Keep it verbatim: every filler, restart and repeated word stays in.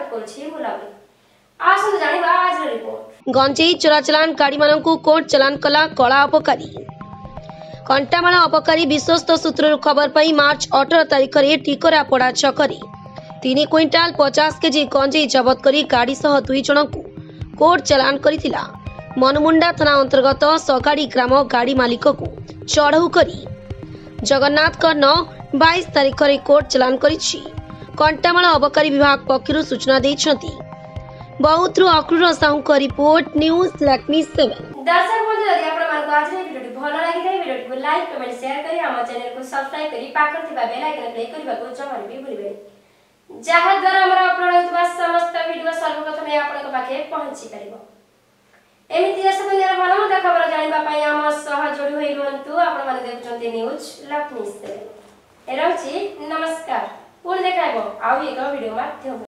Start करछि बुलाबुली आसु जानिबा आज रिपोर्ट। गंजेई चोरा चलान गाड़ी मानकु कोर्ट चलान कला कला अपकारी। कंटामाल अपकारी विश्वस्त सूत्र खबर पाई मार्च अठारह तारिख में टिकरापड़ा छकरी तीन क्विंटाल पचास केजी गंजेई जबत करी गाड़ी सह दुई जन को कोर्ट चलान करिथिला। मनमुंडा थाना अंतर्गत सगाड़ी ग्राम गाड़ी मालिक को चढ़ऊ करी जगन्नाथ नौ बाईस तारिख में कोर्ट चलान करिछि। कंटामाल अबकारी विभाग पक्षरु सूचना दैछंती। बहुतरु अक्रूर साहू को रिपोर्ट न्यूज लक्ष्मी सेवन। दर्शक बंधु यदि आपण मानको आज भिडियो भलो लागि थाय भिडियो को लाइक कमेंट शेयर करी हम चैनल को सब्सक्राइब करी पाखर थिबा बेल आइकन क्लिक करबा को जमा भी भूलिबे जहा द्वारा हमरा अपलोड होतबा समस्त वीडियो सर्वप्रथम आपण पाखे पहुंची परिबो। एमिति सब नियर भलो मत खबर जानिबा पई हम सह जोडी होई रहंतु आपण माने देखचंती न्यूज लक्ष्मी सेवन। एरौची नमस्कार पुन देखाइबो आउ एक वीडियो माध्यम।